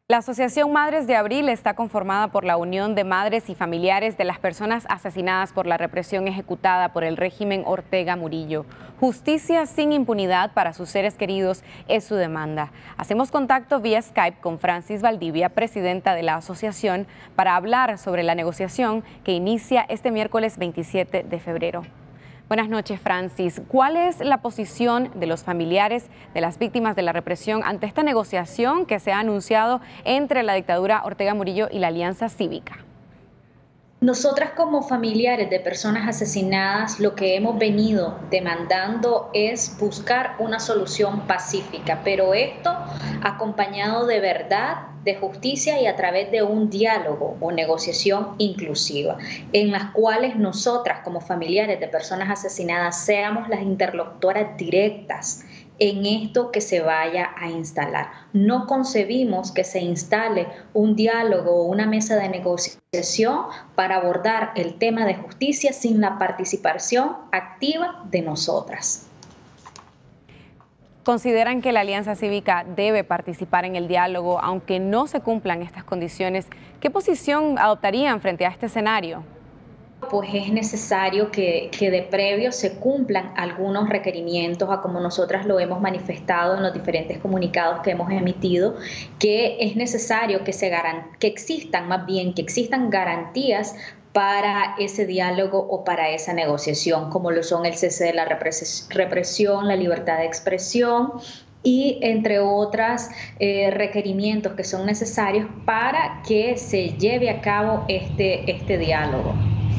La Asociación Madres de Abril está conformada por la unión de madres y familiares de las personas asesinadas por la represión ejecutada por el régimen Ortega Murillo. Justicia sin impunidad para sus seres queridos es su demanda. Hacemos contacto vía Skype con Francis Valdivia, presidenta de la asociación, para hablar sobre la negociación que inicia este miércoles 27 de febrero. Buenas noches, Francis. ¿Cuál es la posición de los familiares de las víctimas de la represión ante esta negociación que se ha anunciado entre la dictadura Ortega Murillo y la Alianza Cívica? Nosotras como familiares de personas asesinadas lo que hemos venido demandando es buscar una solución pacífica, pero esto acompañado de verdad, de justicia y a través de un diálogo o negociación inclusiva, en las cuales nosotras como familiares de personas asesinadas seamos las interlocutoras directas en esto que se vaya a instalar. No concebimos que se instale un diálogo o una mesa de negociación para abordar el tema de justicia sin la participación activa de nosotras. ¿Consideran que la Alianza Cívica debe participar en el diálogo aunque no se cumplan estas condiciones? ¿Qué posición adoptarían frente a este escenario? Pues es necesario que de previo se cumplan algunos requerimientos, a como nosotras lo hemos manifestado en los diferentes comunicados que hemos emitido, que es necesario que existan garantías para ese diálogo o para esa negociación, como lo son el cese de la represión, la libertad de expresión y entre otros requerimientos que son necesarios para que se lleve a cabo este diálogo.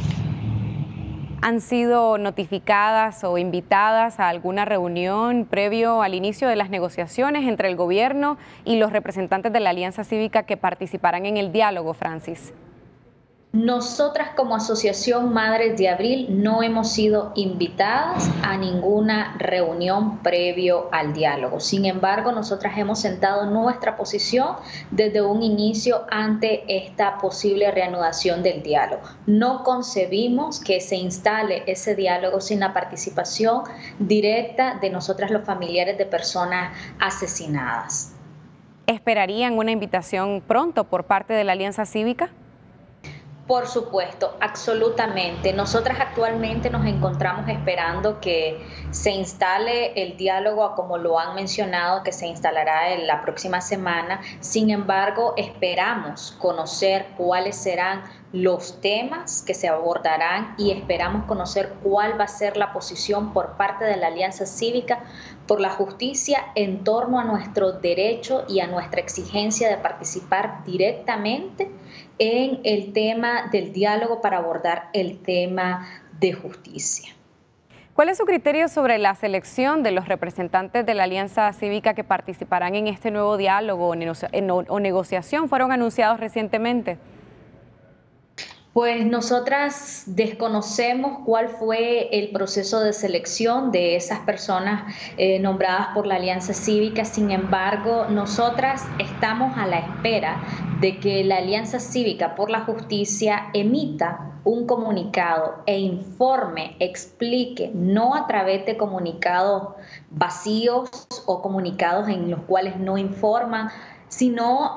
¿Han sido notificadas o invitadas a alguna reunión previo al inicio de las negociaciones entre el gobierno y los representantes de la Alianza Cívica que participarán en el diálogo, Francis? Nosotras como Asociación Madres de Abril no hemos sido invitadas a ninguna reunión previo al diálogo. Sin embargo, nosotras hemos sentado nuestra posición desde un inicio ante esta posible reanudación del diálogo. No concebimos que se instale ese diálogo sin la participación directa de nosotras los familiares de personas asesinadas. ¿Esperarían una invitación pronto por parte de la Alianza Cívica? Por supuesto, absolutamente. Nosotras actualmente nos encontramos esperando que se instale el diálogo, como lo han mencionado, que se instalará en la próxima semana. Sin embargo, esperamos conocer cuáles serán los temas que se abordarán y esperamos conocer cuál va a ser la posición por parte de la Alianza Cívica por la Justicia en torno a nuestro derecho y a nuestra exigencia de participar directamente en el tema del diálogo para abordar el tema de justicia. ¿Cuál es su criterio sobre la selección de los representantes de la Alianza Cívica que participarán en este nuevo diálogo o negociación? ¿Fueron anunciados recientemente? Pues nosotras desconocemos cuál fue el proceso de selección de esas personas nombradas por la Alianza Cívica. Sin embargo, nosotras estamos a la espera de que la Alianza Cívica por la Justicia emita un comunicado e informe, explique, no a través de comunicados vacíos o comunicados en los cuales no informan, sino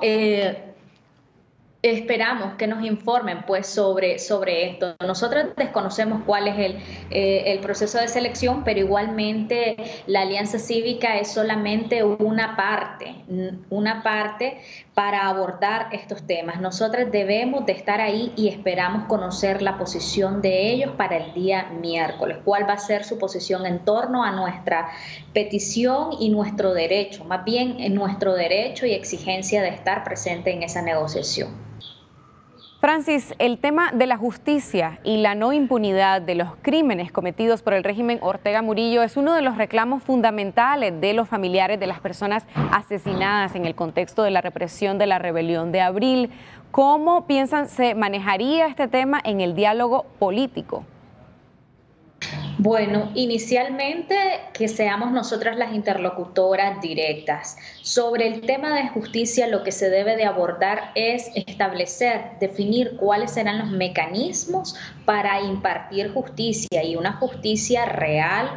esperamos que nos informen pues sobre esto. Nosotros desconocemos cuál es el proceso de selección, pero igualmente la Alianza Cívica es solamente una parte para abordar estos temas. Nosotros debemos de estar ahí y esperamos conocer la posición de ellos para el día miércoles. ¿Cuál va a ser su posición en torno a nuestra petición y nuestro derecho? Más bien en nuestro derecho y exigencia de estar presente en esa negociación. Francis, el tema de la justicia y la no impunidad de los crímenes cometidos por el régimen Ortega Murillo es uno de los reclamos fundamentales de los familiares de las personas asesinadas en el contexto de la represión de la rebelión de abril. ¿Cómo piensan se manejaría este tema en el diálogo político? Bueno, inicialmente que seamos nosotras las interlocutoras directas. Sobre el tema de justicia, lo que se debe de abordar es establecer, definir cuáles serán los mecanismos para impartir justicia y una justicia real,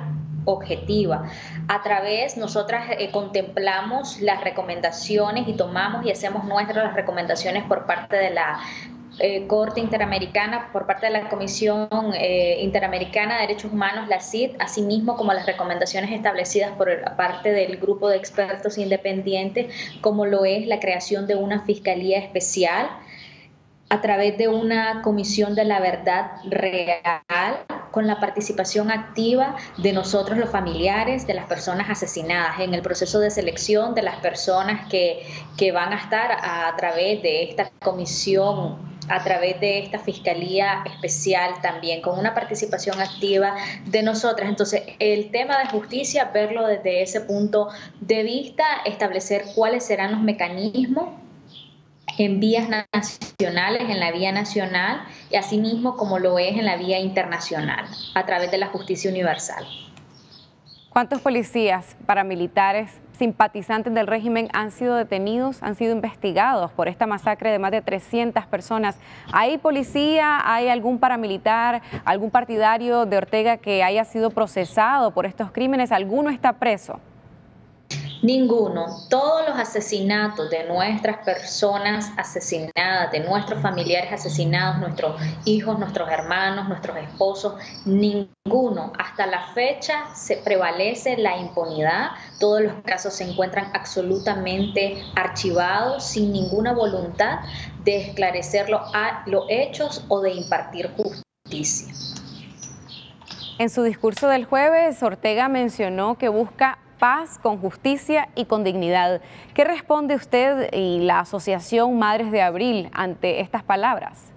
objetiva. A través, nosotras contemplamos las recomendaciones y tomamos y hacemos nuestras las recomendaciones por parte de la Corte Interamericana, por parte de la Comisión Interamericana de Derechos Humanos, la CID, asimismo como las recomendaciones establecidas por parte del grupo de expertos independientes, como lo es la creación de una fiscalía especial a través de una comisión de la verdad real, con la participación activa de nosotros los familiares de las personas asesinadas en el proceso de selección de las personas que van a estar a través de esta comisión, a través de esta fiscalía especial también, con una participación activa de nosotras. Entonces, el tema de justicia, verlo desde ese punto de vista, establecer cuáles serán los mecanismos en vías nacionales, en la vía nacional, y asimismo como lo es en la vía internacional, a través de la justicia universal. ¿Cuántos policías, paramilitares, simpatizantes del régimen han sido detenidos, han sido investigados por esta masacre de más de 300 personas? ¿Hay policía, hay algún paramilitar, algún partidario de Ortega que haya sido procesado por estos crímenes? ¿Alguno está preso? Ninguno. Todos los asesinatos de nuestras personas asesinadas, de nuestros familiares asesinados, nuestros hijos, nuestros hermanos, nuestros esposos, ninguno. Hasta la fecha se prevalece la impunidad. Todos los casos se encuentran absolutamente archivados, sin ninguna voluntad de esclarecer los hechos o de impartir justicia. En su discurso del jueves, Ortega mencionó que busca paz con justicia y con dignidad. ¿Qué responde usted y la Asociación Madres de Abril ante estas palabras?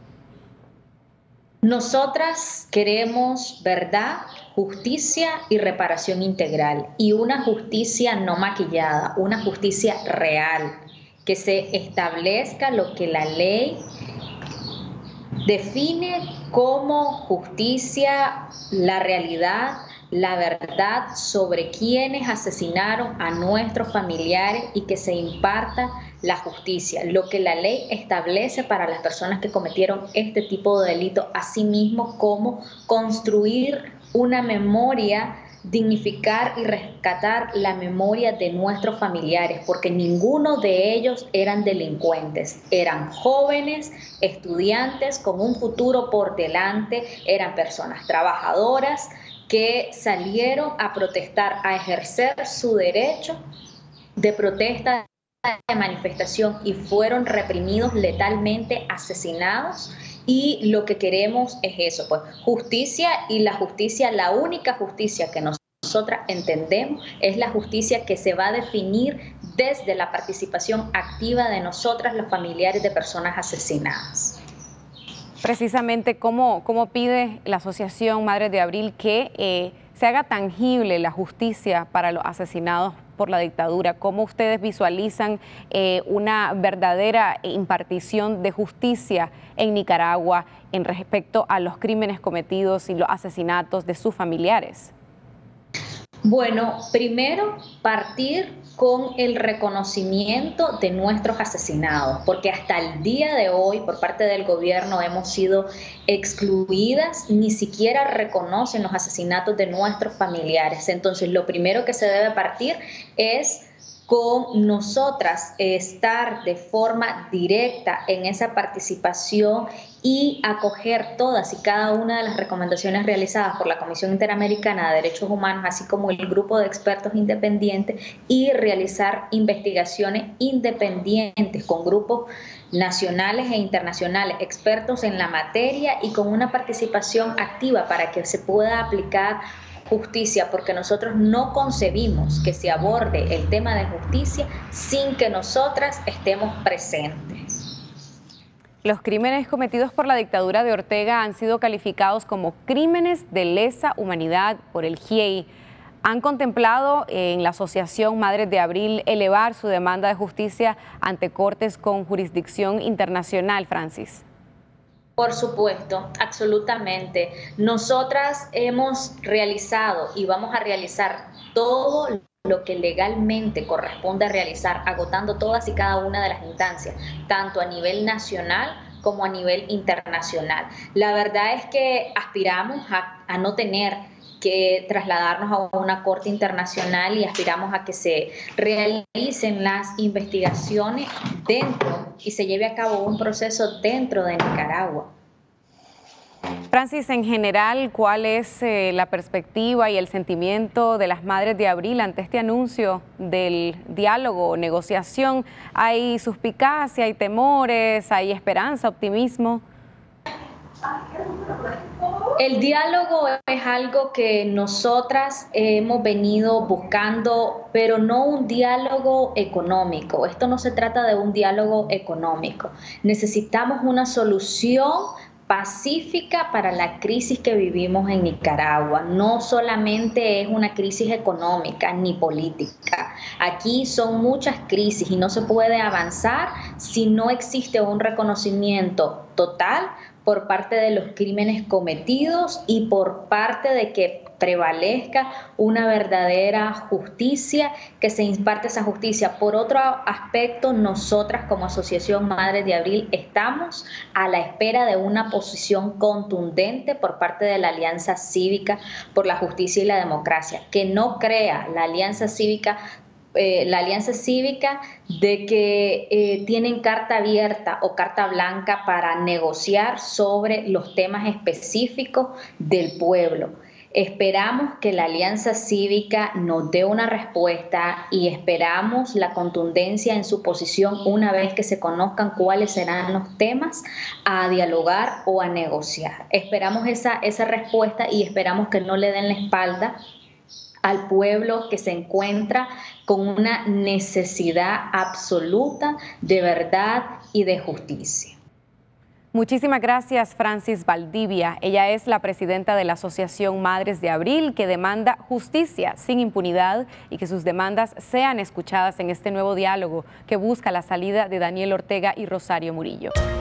Nosotras queremos verdad, justicia y reparación integral, y una justicia no maquillada, una justicia real, que se establezca lo que la ley define como justicia, la realidad, la verdad sobre quienes asesinaron a nuestros familiares, y que se imparta la justicia, lo que la ley establece para las personas que cometieron este tipo de delito, asimismo como construir una memoria, dignificar y rescatar la memoria de nuestros familiares, porque ninguno de ellos eran delincuentes, eran jóvenes, estudiantes con un futuro por delante, eran personas trabajadoras que salieron a protestar, a ejercer su derecho de protesta, de manifestación, y fueron reprimidos letalmente, asesinados. Y lo que queremos es eso, pues justicia, y la justicia, la única justicia que nosotras entendemos es la justicia que se va a definir desde la participación activa de nosotras, los familiares de personas asesinadas. Precisamente, ¿cómo pide la Asociación Madres de Abril que se haga tangible la justicia para los asesinados por la dictadura? ¿Cómo ustedes visualizan una verdadera impartición de justicia en Nicaragua en respecto a los crímenes cometidos y los asesinatos de sus familiares? Bueno, primero partir con el reconocimiento de nuestros asesinados, porque hasta el día de hoy por parte del gobierno hemos sido excluidas, ni siquiera reconocen los asesinatos de nuestros familiares. Entonces, lo primero que se debe partir es con nosotras estar de forma directa en esa participación y acoger todas y cada una de las recomendaciones realizadas por la Comisión Interamericana de Derechos Humanos, así como el grupo de expertos independientes, y realizar investigaciones independientes con grupos nacionales e internacionales, expertos en la materia, y con una participación activa para que se pueda aplicar justicia, porque nosotros no concebimos que se aborde el tema de justicia sin que nosotras estemos presentes. Los crímenes cometidos por la dictadura de Ortega han sido calificados como crímenes de lesa humanidad por el GIEI. ¿Han contemplado en la Asociación Madres de Abril elevar su demanda de justicia ante cortes con jurisdicción internacional, Francis? Por supuesto, absolutamente. Nosotras hemos realizado y vamos a realizar todo lo que legalmente corresponde realizar, agotando todas y cada una de las instancias, tanto a nivel nacional como a nivel internacional. La verdad es que aspiramos a no tener que trasladarnos a una corte internacional y aspiramos a que se realicen las investigaciones dentro y se lleve a cabo un proceso dentro de Nicaragua. Francis, en general, ¿cuál es la perspectiva y el sentimiento de las Madres de Abril ante este anuncio del diálogo o negociación? ¿Hay suspicacia, hay temores, hay esperanza, optimismo? El diálogo es algo que nosotras hemos venido buscando, pero no un diálogo económico. Esto no se trata de un diálogo económico. Necesitamos una solución pacífica para la crisis que vivimos en Nicaragua. No solamente es una crisis económica ni política. Aquí son muchas crisis y no se puede avanzar si no existe un reconocimiento total por parte de los crímenes cometidos y por parte de que prevalezca una verdadera justicia, que se imparte esa justicia. Por otro aspecto, nosotras como Asociación Madres de Abril estamos a la espera de una posición contundente por parte de la Alianza Cívica por la Justicia y la Democracia, que no crea la Alianza Cívica de que tienen carta abierta o carta blanca para negociar sobre los temas específicos del pueblo. Esperamos que la Alianza Cívica nos dé una respuesta y esperamos la contundencia en su posición una vez que se conozcan cuáles serán los temas a dialogar o a negociar. Esperamos esa respuesta y esperamos que no le den la espalda al pueblo que se encuentra con una necesidad absoluta de verdad y de justicia. Muchísimas gracias, Francis Valdivia. Ella es la presidenta de la Asociación Madres de Abril, que demanda justicia sin impunidad y que sus demandas sean escuchadas en este nuevo diálogo que busca la salida de Daniel Ortega y Rosario Murillo.